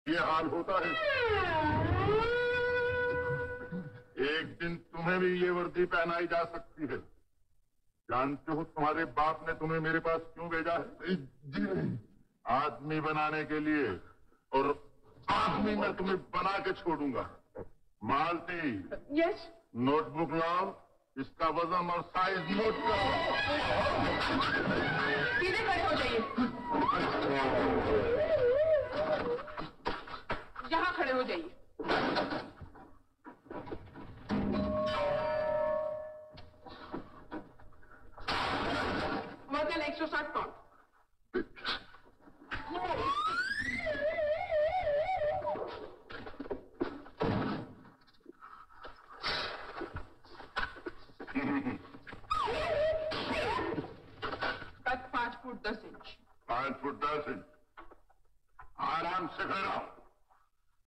ये हाल होता है। एक दिन तुम्हें भी ये वर्दी पहनाई जा सकती है। जानते हो तुम्हारे बाप ने तुम्हें मेरे पास क्यों भेजा है? जी नहीं, आदमी बनाने के लिए। और आदमी मैं तुम्हें बना के छोड़ूंगा। मालती। यस। नोटबुक लाओ, इसका वजन और साइज नोट करो। सीधे खड़े हो जाइए। यहाँ खड़े हो जाइए। वजन 160 पाउंड। कद 5 फुट 10 इंच। 5 foot 10 inch.